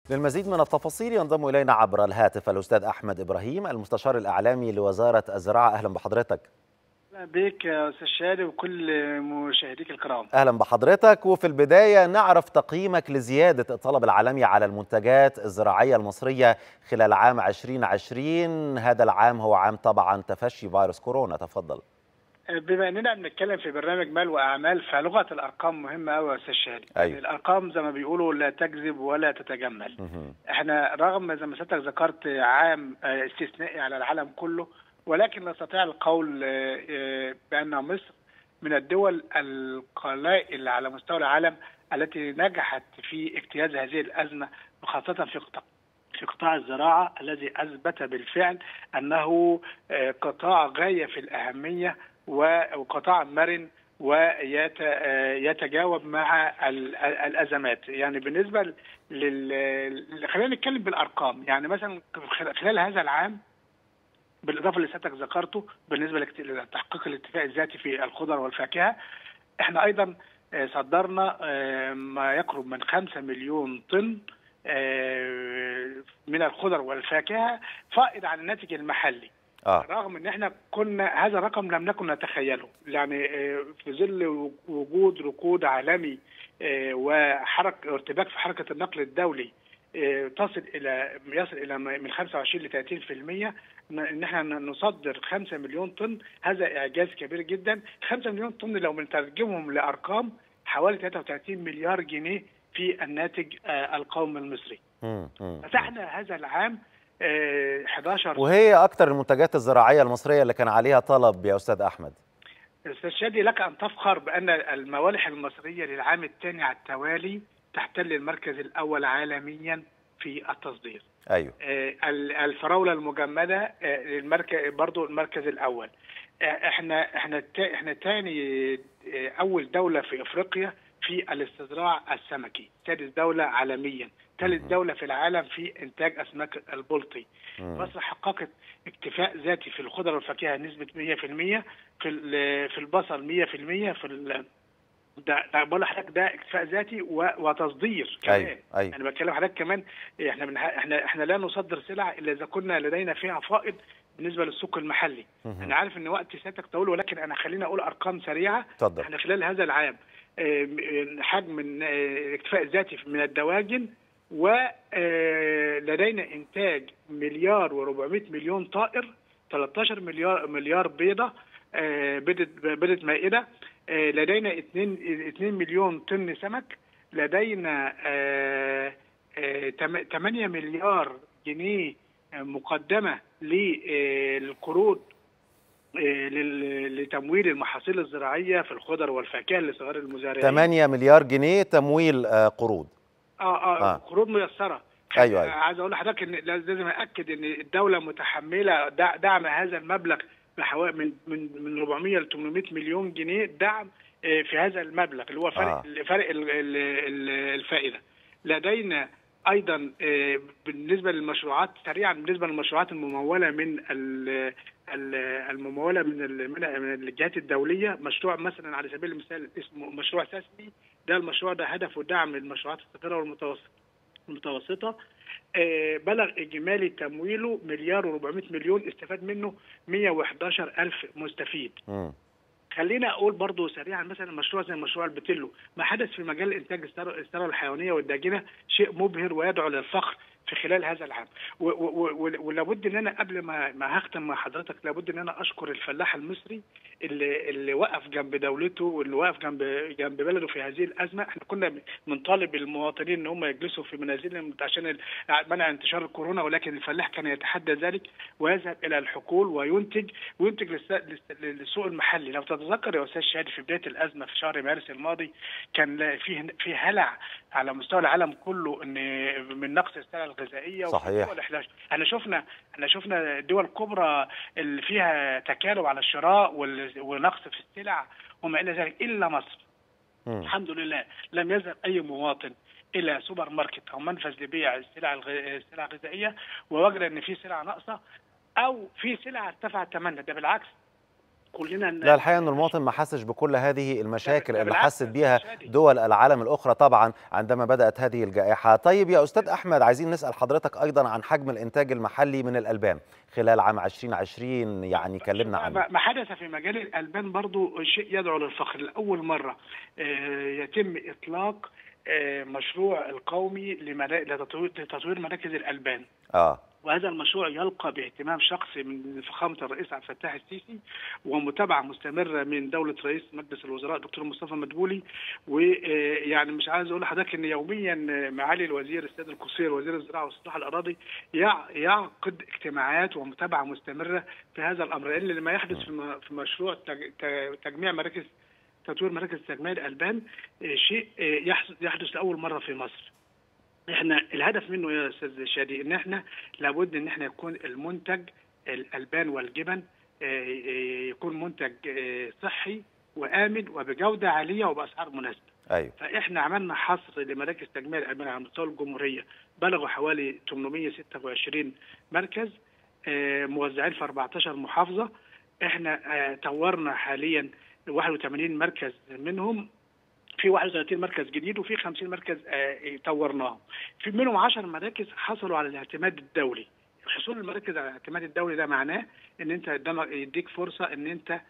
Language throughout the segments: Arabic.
للمزيد من التفاصيل ينضم إلينا عبر الهاتف الأستاذ أحمد إبراهيم المستشار الإعلامي لوزارة الزراعة. أهلا بحضرتك. أهلا بك يا أستاذ شادي وكل مشاهديك الكرام. أهلا بحضرتك. وفي البداية نعرف تقييمك لزيادة الطلب العالمي على المنتجات الزراعية المصرية خلال عام 2020. هذا العام هو عام طبعا تفشي فيروس كورونا. تفضل. بما اننا بنتكلم في برنامج مال واعمال فلغه الارقام مهمه قوي يا استاذ شادي. أيوة. يعني الارقام زي ما بيقولوا لا تكذب ولا تتجمل. احنا رغم زي ما سيادتك ذكرت عام استثنائي على العالم كله، ولكن نستطيع القول بان مصر من الدول القلائل على مستوى العالم التي نجحت في اجتياز هذه الازمه، وخاصه في قطاع الزراعه الذي اثبت بالفعل انه قطاع غايه في الاهميه وقطاع مرن ويتجاوب مع الازمات. يعني بالنسبه خلينا نتكلم بالارقام. يعني مثلا خلال هذا العام بالاضافه اللي سيادتك ذكرته بالنسبه لتحقيق الاتفاق الذاتي في الخضر والفاكهه، احنا ايضا صدرنا ما يقرب من 5 مليون طن من الخضر والفاكهه فائض عن الناتج المحلي. رغم ان احنا كنا هذا الرقم لم نكن نتخيله، يعني في ظل وجود ركود عالمي وحركه ارتباك في حركه النقل الدولي يصل الى من 25 ل 30%، ان احنا نصدر 5 مليون طن. هذا اعجاز كبير جدا. 5 مليون طن لو بنترجمهم لارقام حوالي 33 مليار جنيه في الناتج القومي المصري. فتحنا هذا العام 11. وهي أكثر المنتجات الزراعية المصرية اللي كان عليها طلب يا أستاذ أحمد. أستاذ شادي، لك أن تفخر بأن الموالح المصرية للعام الثاني على التوالي تحتل المركز الأول عالميا في التصدير. أيوه. الفراولة المجمدة برضو المركز الأول. احنا ثاني أول دولة في أفريقيا في الاستزراع السمكي، ثالث دولة عالميا، ثالث دولة في العالم في إنتاج أسماك البلطي. مصر حققت اكتفاء ذاتي في الخضر والفاكهة نسبة 100%، في البصل 100%، ده بقول لحضرتك ده اكتفاء ذاتي وتصدير كمان. أيوة. انا بتكلم حضرتك كمان احنا لا نصدر سلع الا اذا كنا لدينا فيها فائض بالنسبه للسوق المحلي. انا عارف ان وقت سيادتك طويل، ولكن انا خليني اقول ارقام سريعه. اتفضل. احنا خلال هذا العام حجم الاكتفاء الذاتي من الدواجن، ولدينا انتاج مليار و400 مليون طائر، 13 مليار بيضه، بيضه مائده، لدينا 2 مليون طن سمك، لدينا 8 مليار جنيه مقدمه للقروض لتمويل المحاصيل الزراعيه في الخضر والفاكهه لصغار المزارعين. 8 مليار جنيه تمويل قروض. قروض ميسره. أيوة. عايز اقول لحضرتك ان لازم اكد ان الدوله متحمله دعم هذا المبلغ بحوالي من 400 ل 800 مليون جنيه دعم في هذا المبلغ اللي هو فرق الفائده. لدينا ايضا بالنسبه للمشروعات سريعا، بالنسبه للمشروعات المموله من من الجهات الدوليه، مشروع مثلا على سبيل المثال اسمه مشروع ساسمي. ده المشروع ده هدفه دعم المشروعات الصغيره والمتوسطه. بلغ اجمالي تمويله مليار و400 مليون، استفاد منه 111 ألف مستفيد. خلينا اقول برضو سريعا مثلا مشروع زي مشروع البتلو. ما حدث في مجال انتاج الثروه الحيوانيه والداجنه شيء مبهر ويدعو للفخر في خلال هذا العام. ولابد ان انا قبل ما هختم مع حضرتك لابد ان انا اشكر الفلاح المصري اللي وقف جنب دولته واللي وقف جنب بلده في هذه الازمه. احنا كنا بنطالب المواطنين ان هم يجلسوا في منازلهم عشان منع انتشار الكورونا، ولكن الفلاح كان يتحدى ذلك ويذهب الى الحقول وينتج للسوق المحلي. لو تتذكر يا استاذ شادي في بدايه الازمه في شهر مارس الماضي كان في هلع على مستوى العالم كله ان من نقص السلع الغذائيه. صحيح. احنا شفنا الدول الكبرى اللي فيها تكالب على الشراء ونقص في السلع وما الى ذلك، الا مصر. الحمد لله لم يذهب اي مواطن الى سوبر ماركت او منفذ لبيع السلع الغذائيه ووجد ان في سلع ناقصه او في سلع ارتفع ثمنها. ده بالعكس، كلنا لا الحقيقه ان المواطن ما حسش بكل هذه المشاكل اللي بالعكس حست بيها دول العالم الاخرى طبعا عندما بدات هذه الجائحه. طيب يا استاذ احمد، عايزين نسال حضرتك ايضا عن حجم الانتاج المحلي من الالبان خلال عام 2020، يعني كلمنا عنه. ما حدث في مجال الالبان برضو شيء يدعو للفخر. لاول مره يتم اطلاق مشروع القومي لتطوير مراكز الالبان. وهذا المشروع يلقى باهتمام شخصي من فخامة الرئيس عبد الفتاح السيسي، ومتابعة مستمرة من دولة رئيس مجلس الوزراء دكتور مصطفى مدبولي. ويعني مش عايز أقول لحضرتك إن يوميا معالي الوزير السيد القصير وزير الزراعة واستصلاح الأراضي يعقد اجتماعات ومتابعة مستمرة في هذا الأمر، لأن لما يحدث في مشروع تجميع مراكز تطوير مراكز تجميع الألبان شيء يحدث لأول مرة في مصر. احنا الهدف منه يا استاذ شادي ان احنا لابد ان احنا يكون المنتج الالبان والجبن يكون منتج صحي وامن وبجوده عاليه وباسعار مناسبه. ايوه. فاحنا عملنا حصر لمراكز تجميع الالبان على مستوى الجمهوريه، بلغوا حوالي 826 مركز موزعين في 14 محافظه. احنا طورنا حاليا 81 مركز منهم، في 31 مركز جديد وفي 50 مركز طورناهم. في منهم 10 مراكز حصلوا على الاعتماد الدولي. حصول المراكز على الاعتماد الدولي ده معناه ان انت يديك فرصه ان انت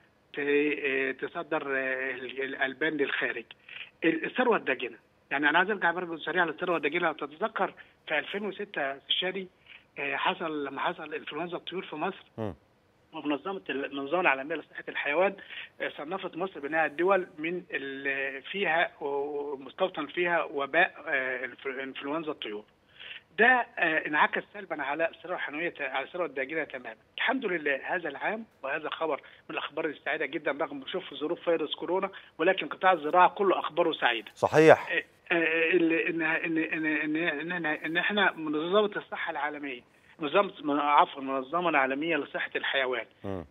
تصدر الالبان للخارج. الثروه الداجنه، يعني انا عايز ارجع برضه سريعا للثروه الداجنه. لو تتذكر في 2006 في الشادي لما حصل انفلونزا الطيور في مصر، ومنظمة المنظمة العالمية لصحة الحيوان صنفت مصر بأنها الدول من فيها ومستوطن فيها وباء انفلونزا الطيور. ده انعكس سلبا على الثروة الحيوانية، على الثروة الداجنة تماما. الحمد لله هذا العام، وهذا خبر من الأخبار السعيدة جدا رغم شوف ظروف فيروس كورونا، ولكن قطاع الزراعة كله أخباره سعيدة. صحيح. إن إحنا منظمة الصحة العالمية المنظمة العالمية لصحة الحيوان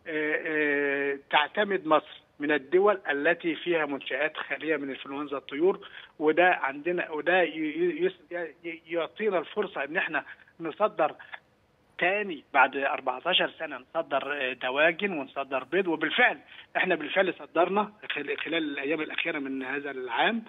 تعتمد مصر من الدول التي فيها منشآت خالية من انفلونزا الطيور، وده عندنا، وده يعطينا الفرصة ان احنا نصدر تاني بعد 14 سنة، نصدر دواجن ونصدر بيض. وبالفعل احنا بالفعل صدرنا خلال الايام الاخيرة من هذا العام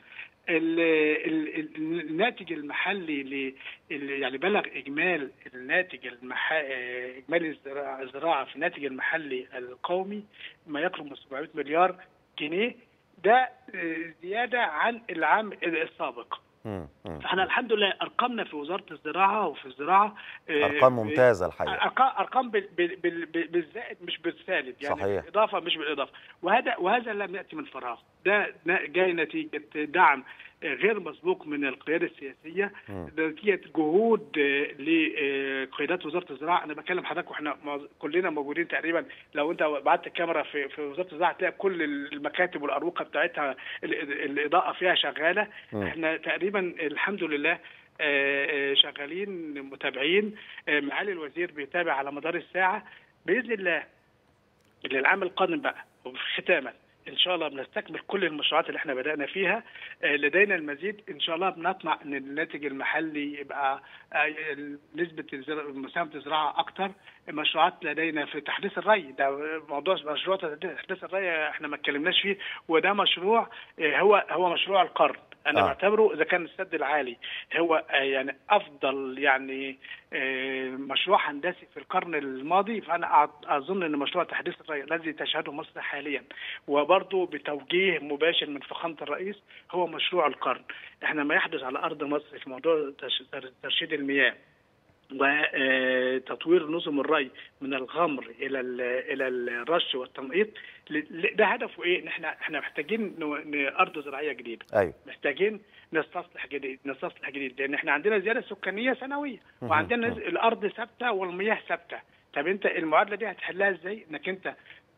الناتج المحلي يعني بلغ اجمالي الناتج اجمالي الزراعه في الناتج المحلي القومي ما يقرب من 700 مليار جنيه. ده زياده عن العام السابق. فاحنا الحمد لله ارقامنا في وزاره الزراعه وفي الزراعه ارقام ممتازه الحقيقه، ارقام بالزائد مش بالسالب، يعني صحيح. بالاضافه مش بالاضافه. وهذا لم ياتي من فراغ، ده جاي نتيجه دعم غير مسبوق من القياده السياسيه، نتيجه جهود لقيادات وزاره الزراعه. انا بكلم حضرتك واحنا كلنا موجودين تقريبا، لو انت بعت الكاميرا في وزاره الزراعه تلاقي كل المكاتب والاروقه بتاعتها الاضاءه فيها شغاله. احنا تقريبا الحمد لله شغالين متابعين. معالي الوزير بيتابع على مدار الساعه. باذن الله للعام القادم بقى وختاما ان شاء الله بنستكمل كل المشروعات اللي احنا بدأنا فيها. لدينا المزيد ان شاء الله. بنطمع ان الناتج المحلي يبقى نسبة مساهمة الزراعة اكتر. مشروعات لدينا في تحديث الري، ده موضوع مشروع تحديث الري احنا ما اتكلمناش فيه، وده مشروع هو مشروع القرن. انا بعتبره اذا كان السد العالي هو يعني افضل يعني مشروع هندسي في القرن الماضي، فانا اظن ان مشروع تحديث الري الذي تشهده مصر حاليا وبرضه بتوجيه مباشر من فخامه الرئيس هو مشروع القرن. احنا ما يحدث على ارض مصر في موضوع ترشيد المياه وتطوير نظم الري من الغمر الى الرش والتنقيط، ده هدفه ايه؟ ان احنا محتاجين ارض زراعيه جديده. أيوة. محتاجين نستصلح جديد لان احنا عندنا زياده سكانيه سنويه وعندنا الارض ثابته والمياه ثابته. طب انت المعادله دي هتحلها ازاي؟ انك انت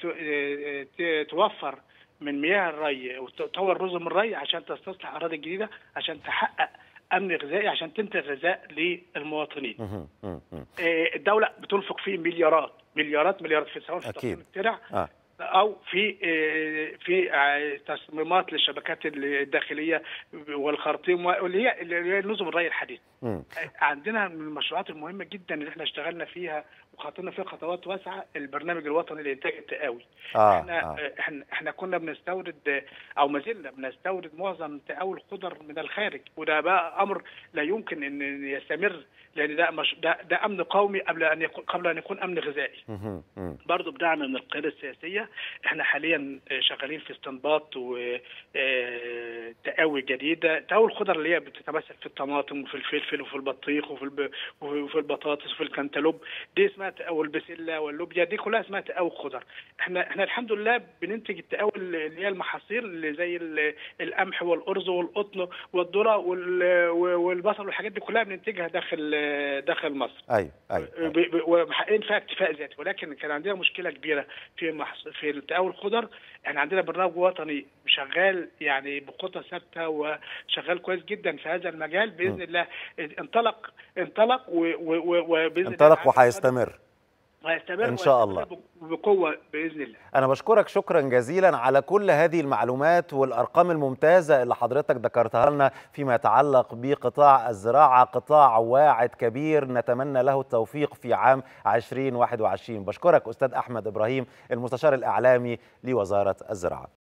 توفر من مياه الري وتطور نظم الري عشان تستصلح اراضي جديده، عشان تحقق امن غذائي، عشان تنتج غذاء للمواطنين. الدوله بتنفق فيه مليارات في سواء في تصميم الترع، او في تصميمات للشبكات الداخليه والخراطيم اللي هي نظم الري الحديث. عندنا من المشروعات المهمه جدا اللي احنا اشتغلنا فيها وخطينا فيها خطوات واسعه البرنامج الوطني لانتاج التقاوي. احنا كنا بنستورد او ما زلنا بنستورد معظم تقاوي الخضر من الخارج، وده بقى امر لا يمكن ان يستمر، لان ده امن قومي قبل ان يكون امن غذائي. برضه بدعم من القياده السياسيه احنا حاليا شغالين في استنباط وتقاوي جديده، تقاوي الخضر اللي هي بتتمثل في الطماطم وفي الفلفل وفي البطيخ وفي البطاطس وفي الكنتالوب، دي اسمها تقاوي البسله واللوبيا، دي كلها اسمها تقاوي خضر. احنا الحمد لله بننتج التقاوي اللي هي المحاصيل اللي زي القمح والارز والقطن والذره والبصل والحاجات دي كلها بننتجها داخل مصر. ايوه ومحققين فيها اكتفاء ذاتي، ولكن كان عندنا مشكله كبيره في التقاوي الخضر. احنا عندنا برنامج وطني شغال يعني بخطه ثابته وشغال كويس جدا في هذا المجال باذن الله. انطلق وباذن انطلق وهيستمر ان شاء الله بقوه باذن الله. انا بشكرك شكرا جزيلا على كل هذه المعلومات والارقام الممتازه اللي حضرتك ذكرتها لنا فيما يتعلق بقطاع الزراعه، قطاع واعد كبير نتمنى له التوفيق في عام 2021. بشكرك استاذ احمد ابراهيم المستشار الاعلامي لوزاره الزراعه.